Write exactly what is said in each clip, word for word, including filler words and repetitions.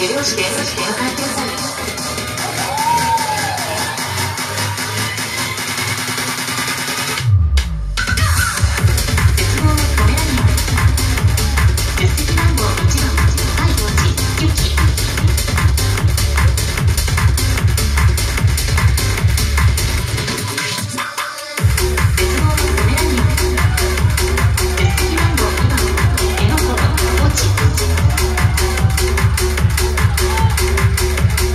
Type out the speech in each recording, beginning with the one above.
手拍子でお迎えください。鉄道のポメラニアン、助手席番号いちばん、はい当地、ユキ。鉄道のポメラニアン、助手席番号にばん、エノコ、高知。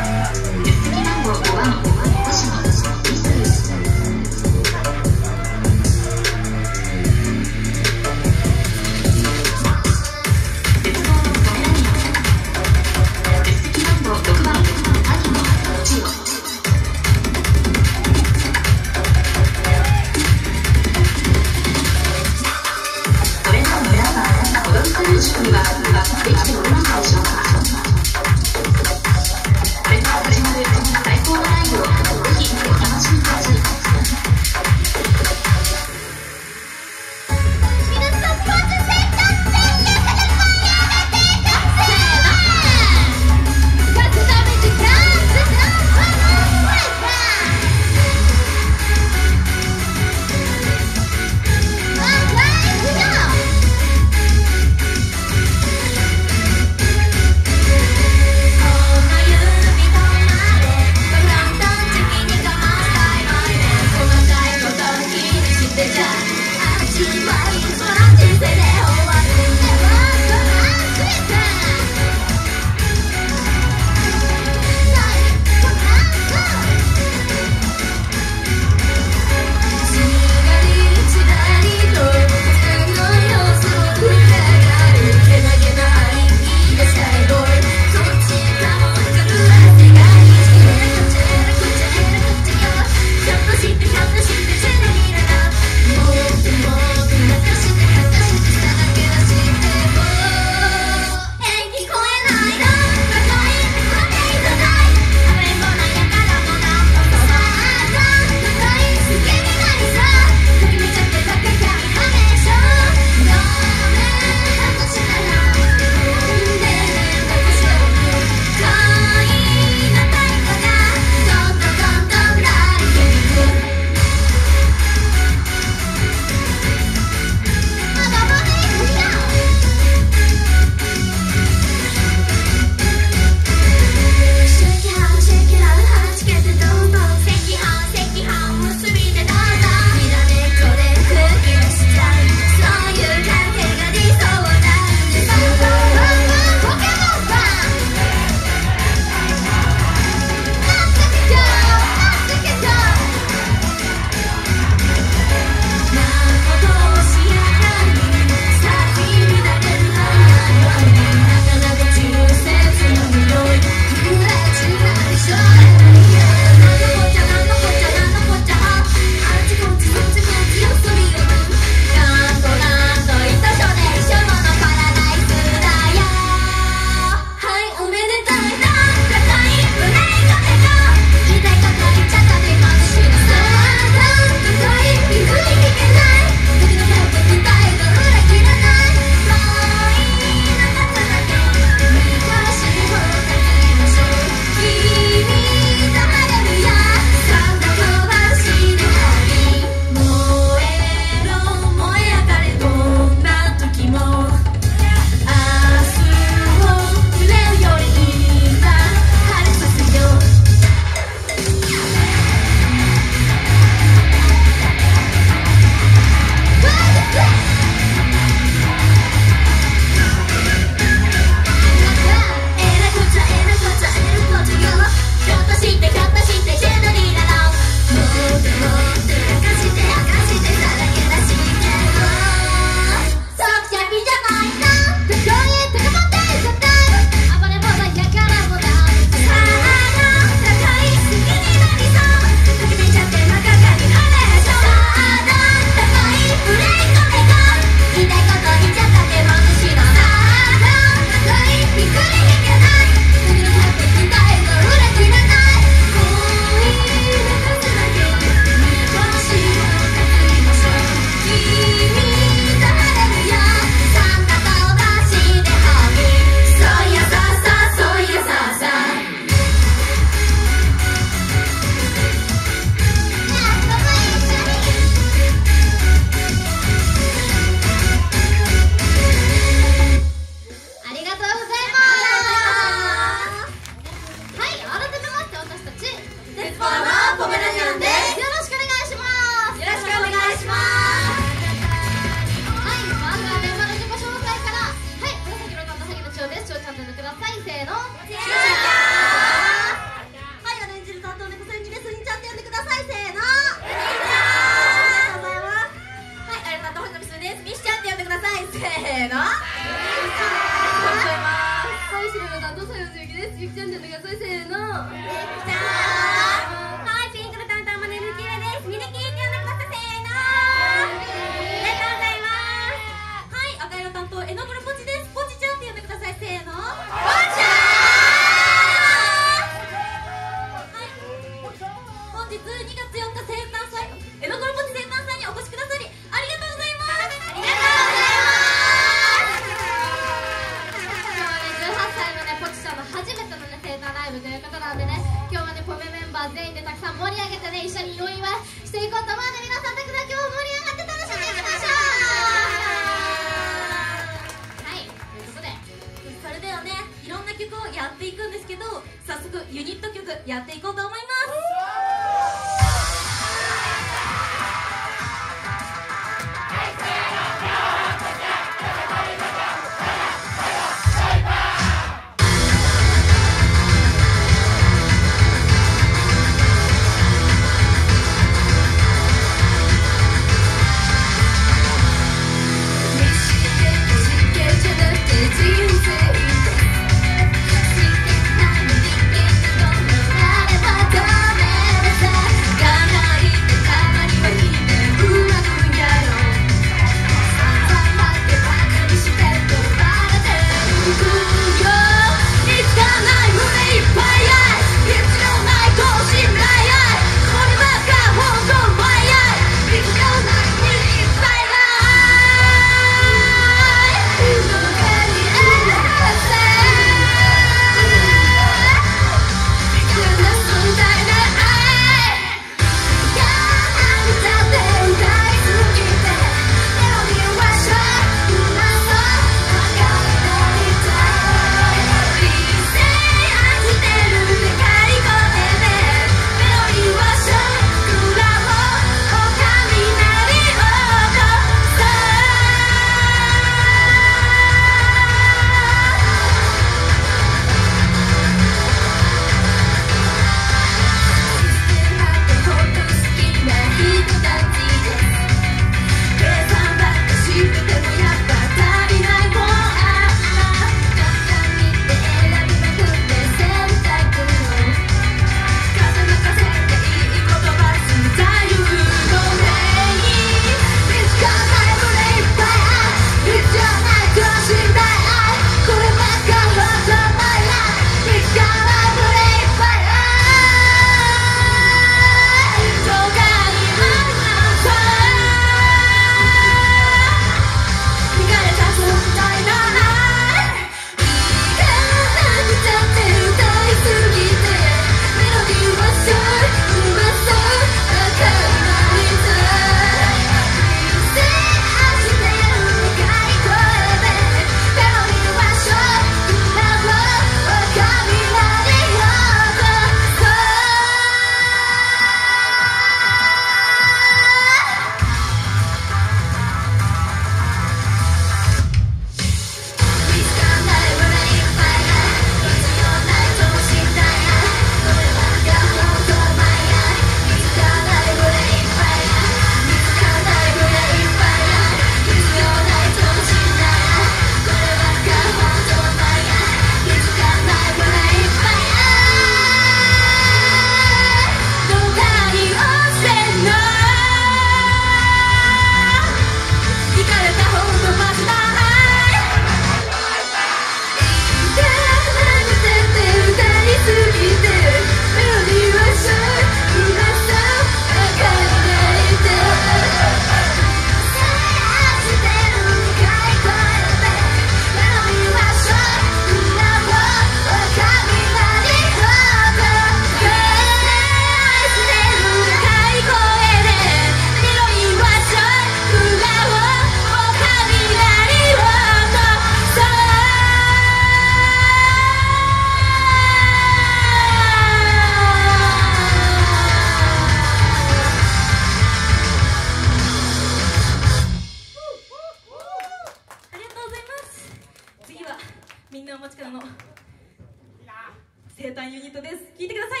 生誕ユニットです。聴いてください。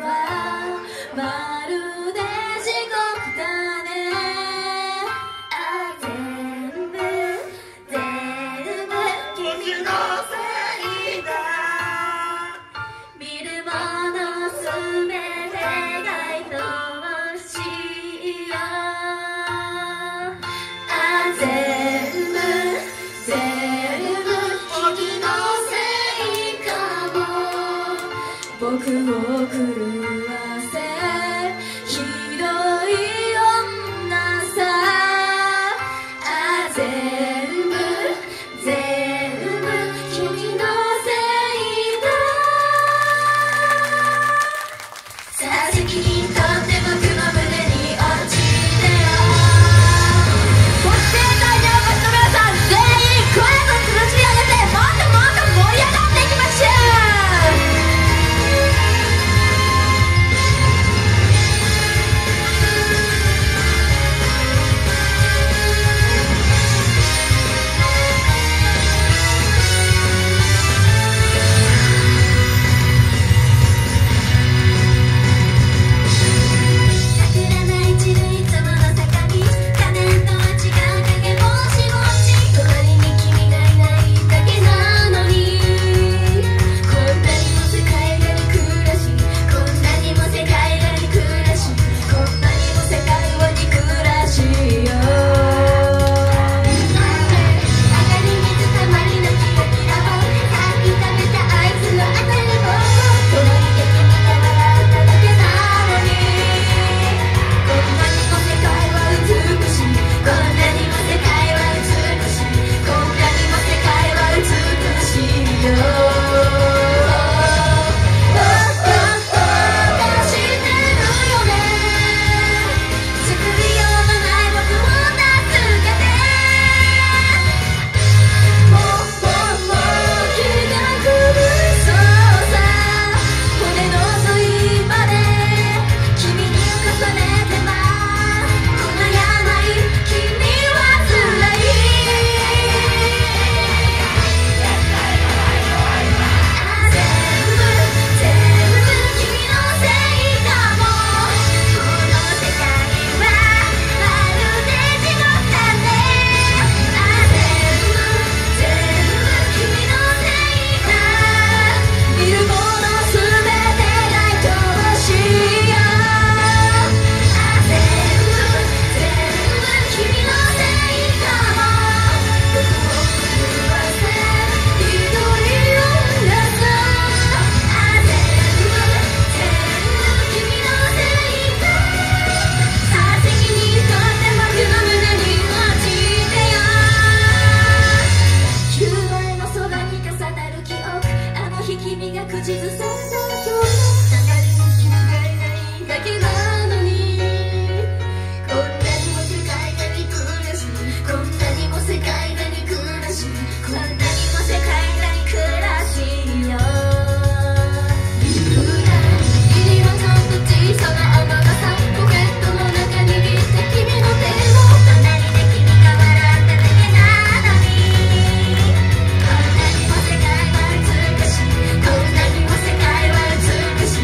まるで地獄だね。 僕を狂わせひどい女さあ全部全部君のせいださあ責任取って僕の胸に落ちてよ国政大量の人皆さん全員声を潰し上げてもっともっと盛り上がっていきましょう 「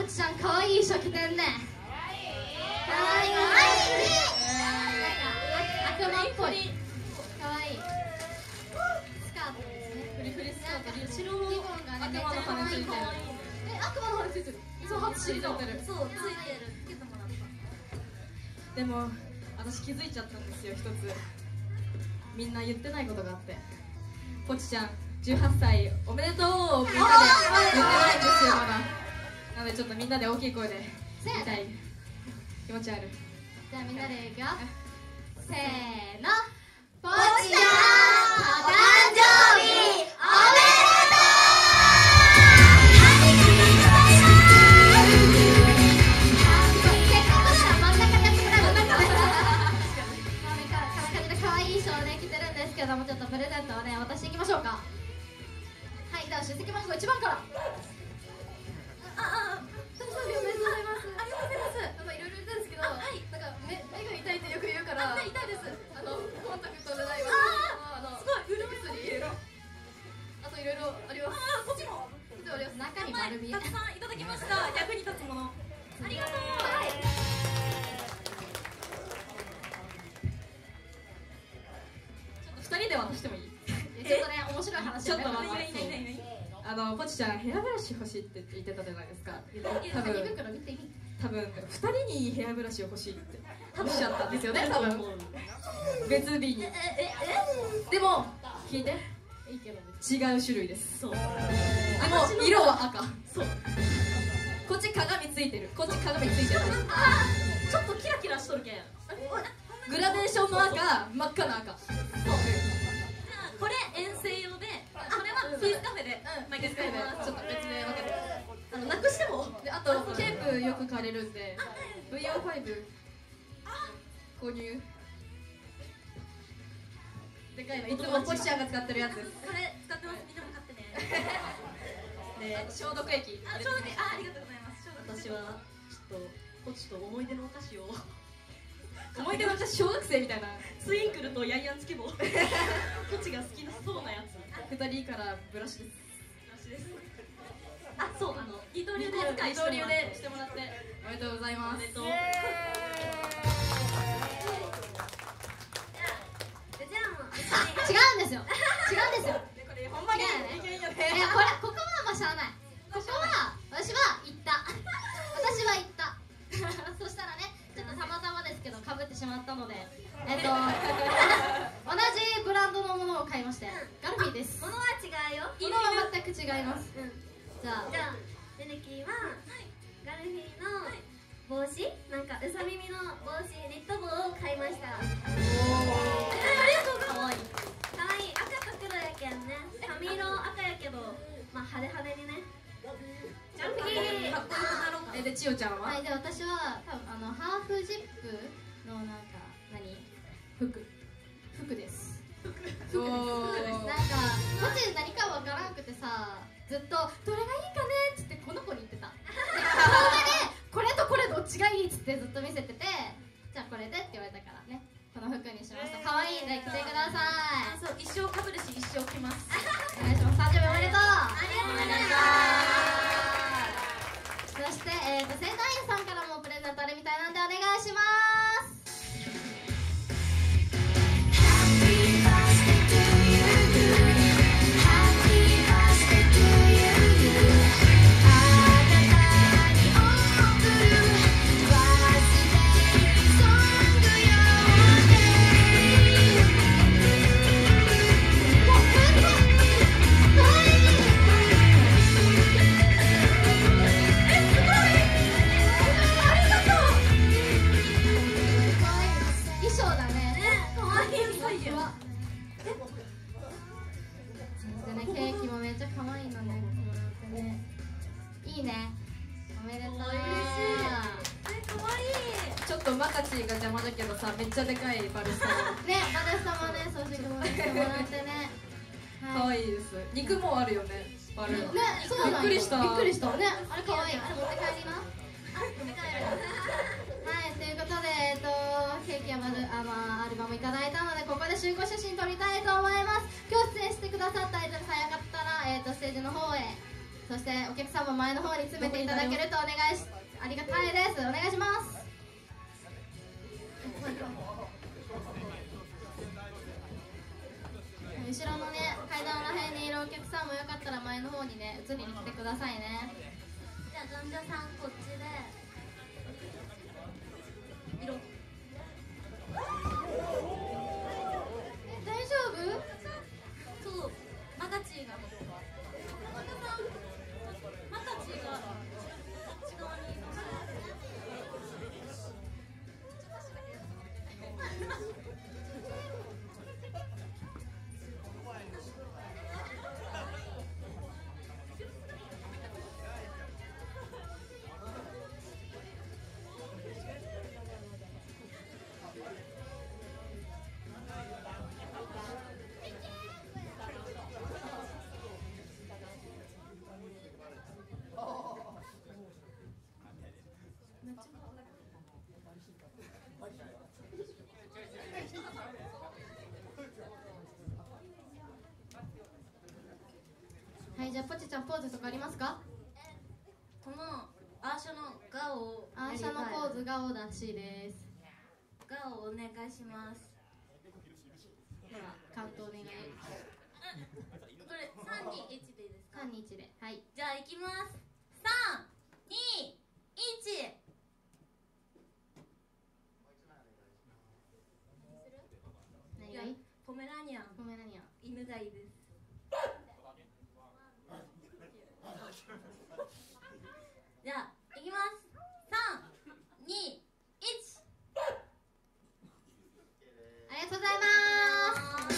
ちちゃん可愛い衣装着てんね。可愛い可愛い。悪魔っぽい。可愛い。スカートですね。 フリフリスカートで後ろリボンがねめっちゃ可愛い。え、悪魔の羽ついてる。そう、初知りたってる。 そうついてる。つけてもらった。でも私気づいちゃったんですよ。一つみんな言ってないことがあって、ポチちゃんじゅうはっさいおめでとうみんなで言ってないんですよまだ。なのでちょっとみんなで大きい声で言いたい。気持ちある。 じゃあみんなでいくよ。せーの。ポチちゃんお誕生日おめでとう。せっかくなら真ん中でやってくれる。可愛い衣装をね着てるんですけども、ちょっとプレゼントをね渡していきましょうか。はい、では出席番号いちばんから。ああ、誕生日おめでとうございます。ありがとうございます。なんかいろいろ言ったんですけど、はい、なんか目目が痛いってよく言うから。目痛いです。あのコンタクトでないわ。ああ、すごい潤い薬。あといろいろあります。ああ、こっちも。こっちもあります。中に丸み。たくさんいただきました。役に立つもの。ありがとう。はい。 ふたりで渡してもいい？ ちょっとね、面白い話。 ちょっと待って。あのポチちゃんヘアブラシ欲しいって言ってたじゃないですか。多分多分ふたりにヘアブラシ欲しいっておっしゃったんですよね。多分別日に。でも聞いて、違う種類です。そう。でも色は赤。そう。こっち鏡ついてる。こっち鏡ついてる。ちょっとキラキラしとるけん。グラデーションの赤、真っ赤な赤。これ遠征用で、これはフィーズカフェで毎回使います。ちょっと別で分けて、あのなくしても。で、あとケープよく借りるんで ブイアールファイブ 購入。でかいの、いつもポチちゃんが使ってるやつです。これ使ってます。みんなも買ってね。で、消毒液。あ、消毒液。あ、ありがとうございます。私はちょっとポチと思い出のお菓子を。思い出の私小学生みたいな。ツインクルとヤンヤンつけ棒。ポチが好きなそうなやつ。ふたりからブラシです。ブラシです。あ、そう、あの二刀流で二刀流でしてもらっておめでとうございます。おめでとう。 違うんですよ。違うんですよ。 これほんまにいけんよね。 いや、これここはまあしゃあない。ここは私は言った。私は言った。そしたらね、ちょっとたまたまですけど被ってしまったので、えっと同じブランドのものを買いまして、ガルフィーです。 物は違うよ。 色は全く違います。じゃあ、 じゃあレネキはガルフィーの帽子、なんかうさ耳の帽子、ニット帽を買いました。おお、ありがとう。かわいい。かわいい。赤と黒やけんね。髪色赤やけど、まあ派手派手にね。ジャンピー。かっこよくなろうか。 え、で千代ちゃんは？ はい、で私は多分あのハーフジップのなんか何？服服です。服服です。なんかもし何かわからなくてさ、ずっとどれがいいかねっつってこの子に言ってた。で、その上でこれとこれどっちがいいっつってずっと見せてて、じゃあこれでって言われたからね、この服にしました。可愛いんで着てください。 そう、一生かぶるし一生着ます。 お願いします。誕生日おめでとう。 ありがとうございます。 そして、えーと、生体院さんからもプレゼントあるみたいなんでお願いします。いいね。おめでとう。嬉しい。 え、かわいい。 ちょっとマカチが邪魔だけどさ、めっちゃでかいバルサね、バルサもね、装飾もしてもらってね。 可愛いです。肉もあるよね。バル。ね、 そうなん。 びっくりした。 びっくりした。ね、あれ可愛い。あれ持って帰りな。あ、持って帰る。はい、ということで、えっと、ケーキやバル、あ、まあ、アルバムいただいたので、ここで集合写真撮りたいと思います。今日出演してくださったアイドルさんよかったら、えっと、ステージの方へ。 そしてお客さんも前の方に詰めていただけるとお願いしありがたいです。お願いします。後ろのね階段らへんにいるお客さんもよかったら前の方にね移りに来てくださいね。 じゃあ男女さんこっちで色大丈夫？ そうマカチーがマカさんマカチーが内側にいます。 はい、じゃあポチちゃんポーズとかありますか？ このアーシャのガオをアーシャのポーズがオーダー C です。 ガオお願いします。 ではカウントお願い。 これさんにいちでいいですか？ さんにいちで、はい。 じゃあいきます。さんにいち。 何がいい？ ポメラニアン。 ポメラニアン。 犬がいいです。じゃあいきます。さんにいち。 ありがとうございます。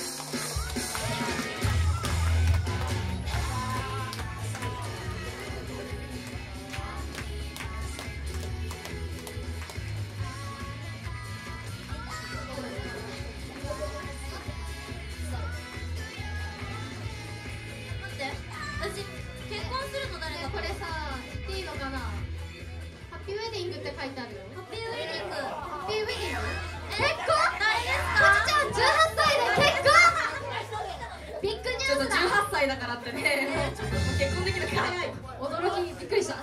待って、私結婚するの誰か。 これさ、言っていいのかな？ハッピーウェディングって書いてあるよ。 ハッピーウェディング。 ハッピーウェディング？ 結婚？誰ですか？ ポチちゃんじゅうはっさいで結婚？ビッグニュースだ。 じゅうはっさいだからってね、ちょっと結婚できるか早い。 驚きびっくりした。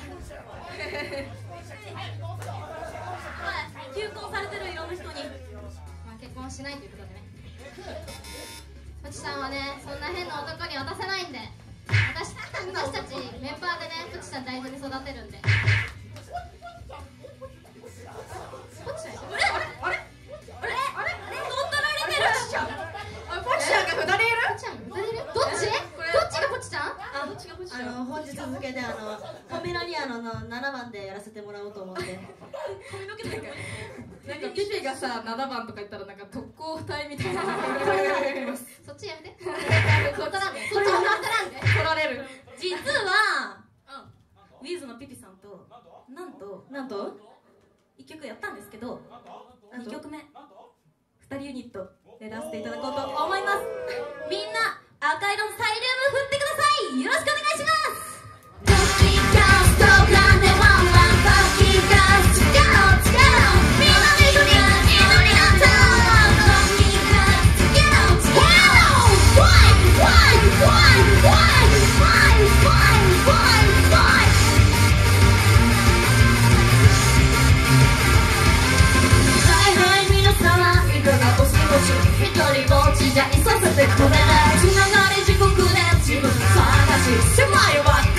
求婚されてるいろんな人に。 まあ結婚しないということでね。ポチさんはね、そんな変な男に渡せないんで。私, 私たちメンバーでね、ポチちゃん大事に育てるんで。ポチちゃん、 あれあれあれあれ乗っ取られてる。 ポチちゃんがふたりいる？ ポチちゃんふたりいる？どっち？どっちがポチちゃん？ あ、どっちがポチちゃん？あの本日付けであのポメラニアンのななばんでやらせてもらおうと思って。 髪の毛だけ。 なんかピピがさななばんとか言ったらなんか特攻隊みたいな。 そっちやめて。そっちなんで。そっちもなんでなんで。 取られる。 実はウィズのピピさんとなんとなんといっきょくやったんですけど、 なんとにきょくめふたりユニットやらせていただこうと思います。みんな赤色のサイリウム振ってください。よろしくお願いします。一人ぼっちじゃいさせてくれない。つながり地獄で自分探し狭い輪っか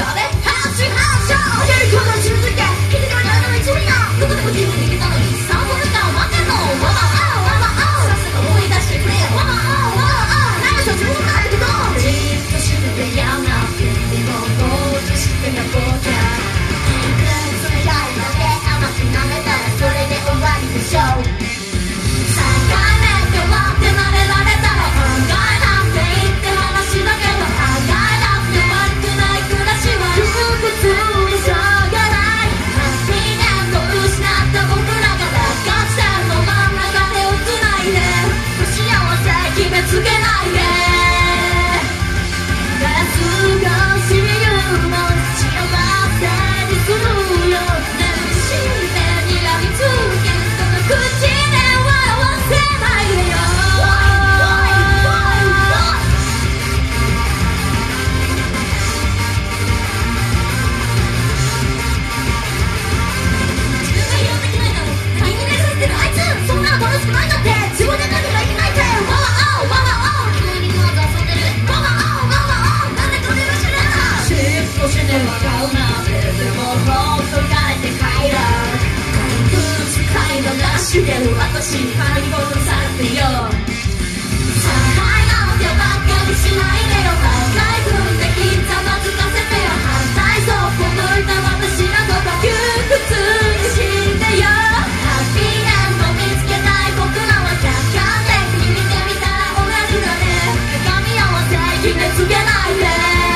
でもほっとかれて帰ろう世界のなしでる私に金に殺されてよさあはいなんてばっかりしないでよ考え組んできざまずかせてよ反対そうこ抜いた私などが窮屈に死んでよハッピーエンド見つけたい僕らは客観的に見てみたら同じだね鏡合わせ決めつけないで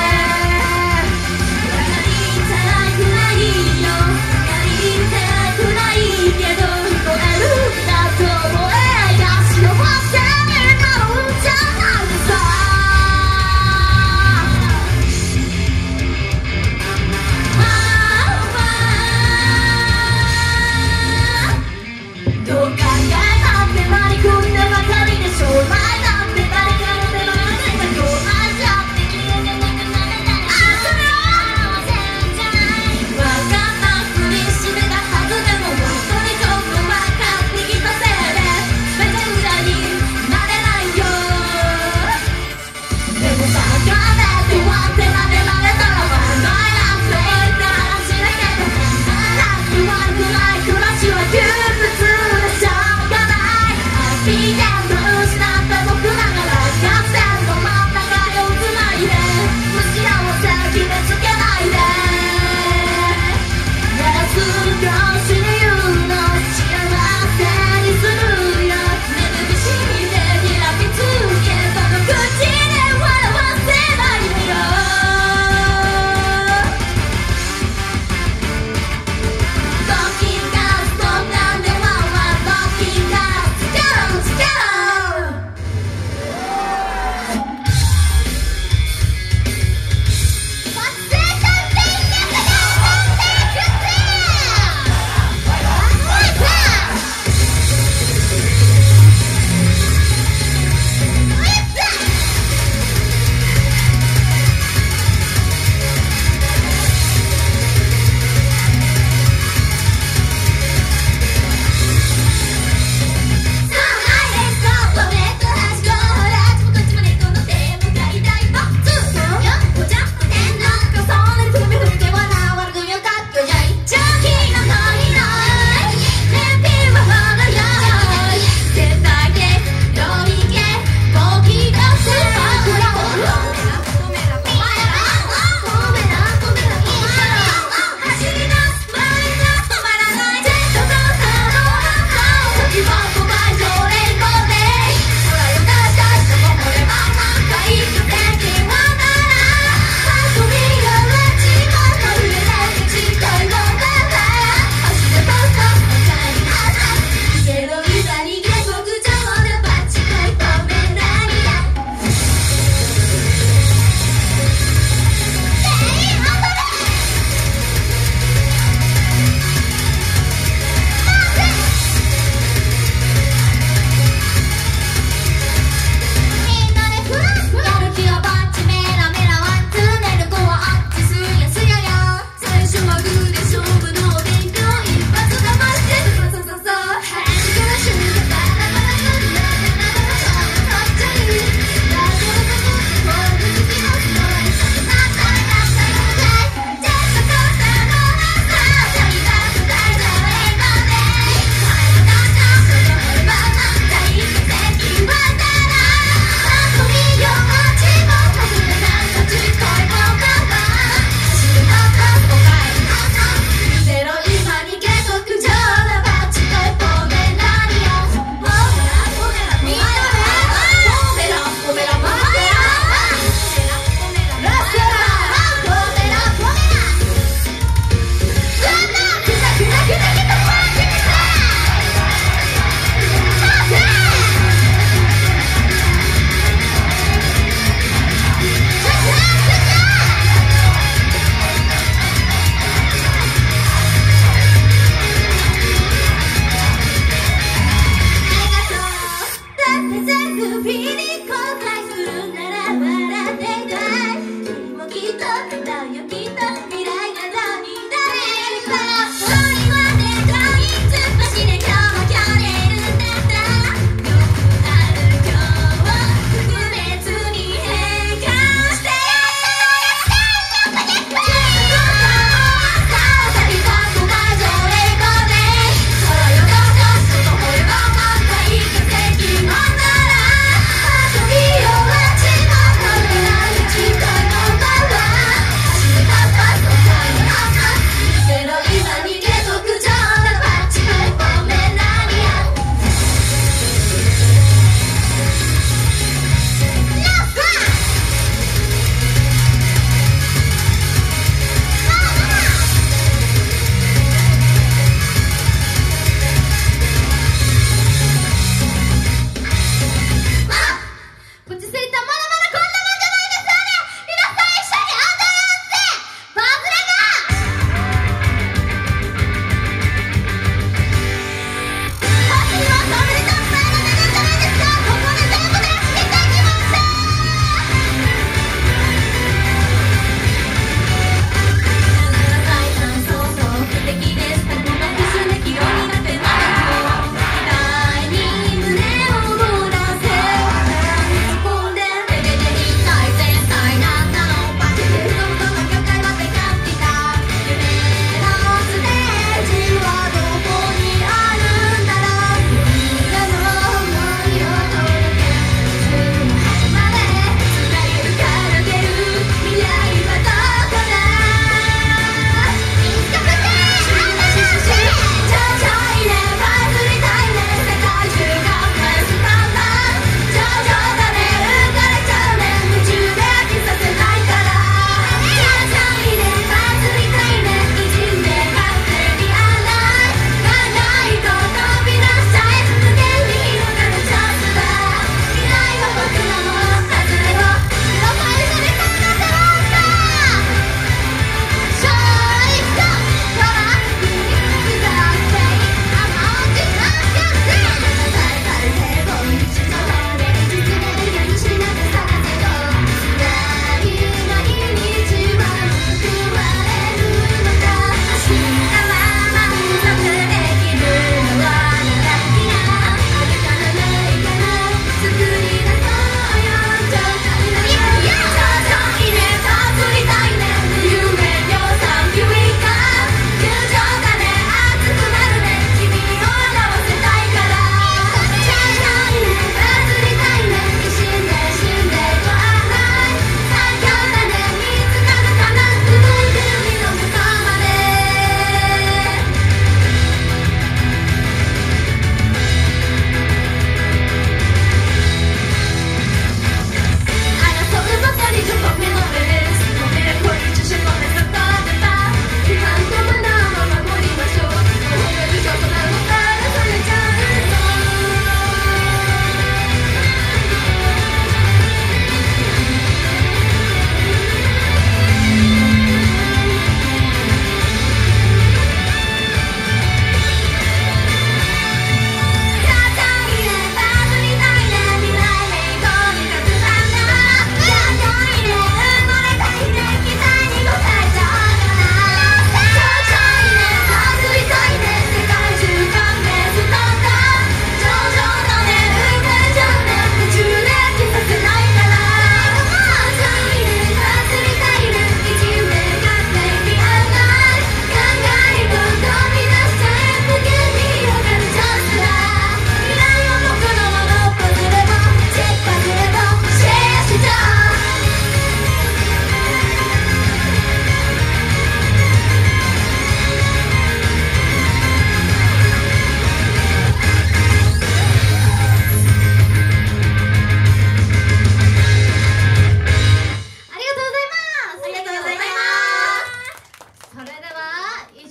やりたくないよやりたくないけど聞こえるんだと思えが幸せになるんじゃないさ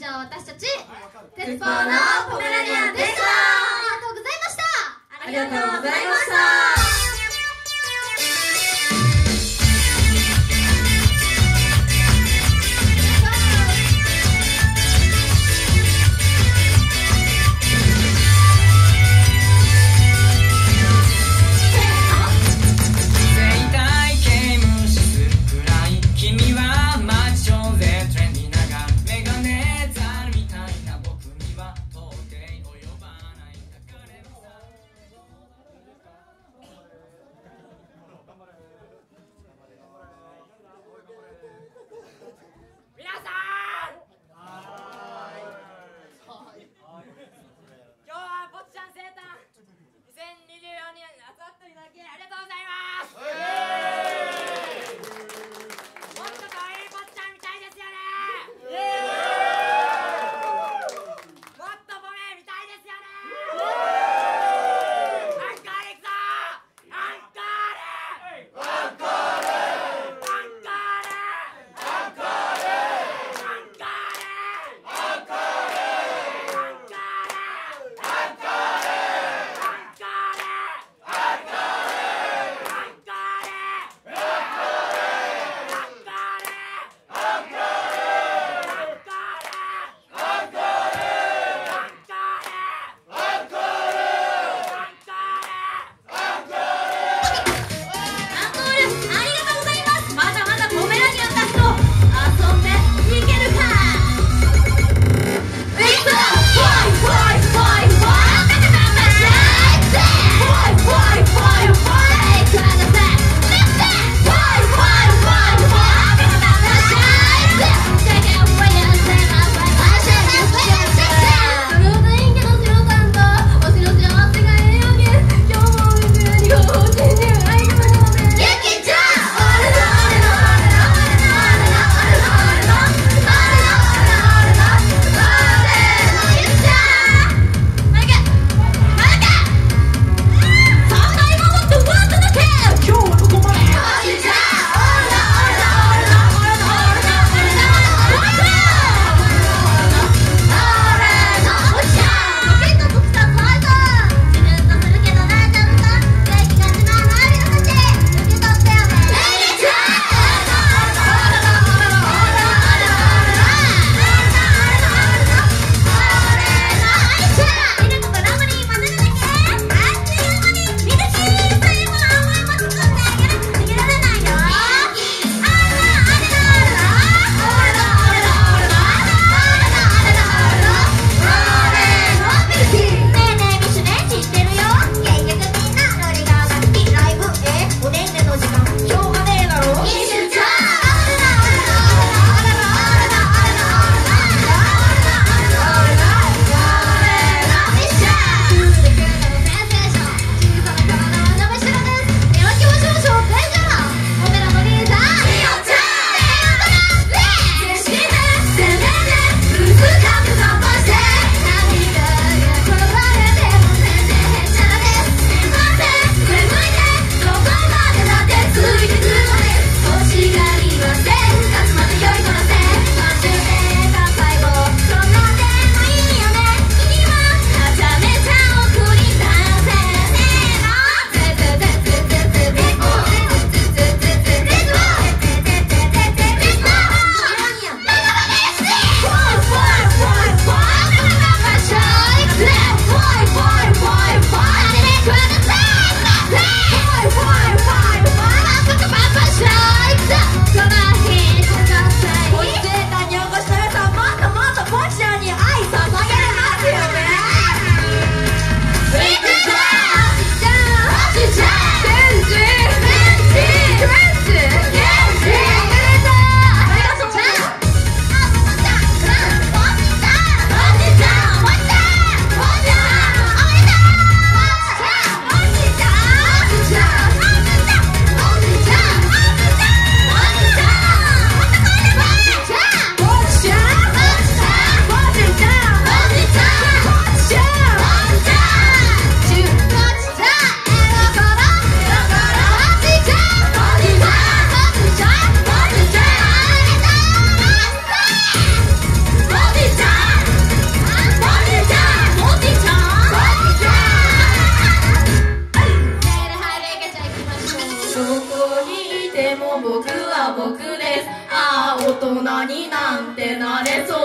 上私たち鉄砲のポメラニアンでした。ありがとうございました。 ありがとうございました。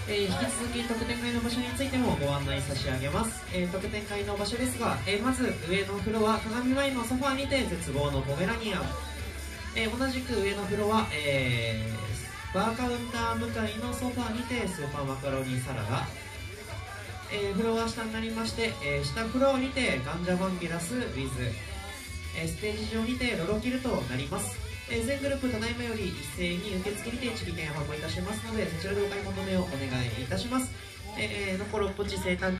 えー引き続き特典会の場所についてもご案内差し上げます。えー特典会の場所ですが、えーまず上のフロア鏡前のソファーにて絶望のポメラニアン、えー同じく上のフロア、えーバーカウンター向かいのソファーにてスーパーマカロニサラダ、えーフロア下になりまして、えー下フロアにてガンジャバンビラスウィズ、えーステージ上にてロロキルとなります。えー全グループただいまより一斉に受付にてチリ券販売いたしますので、そちらでお買い求めをお願いいたします。えー、のころっぽち生誕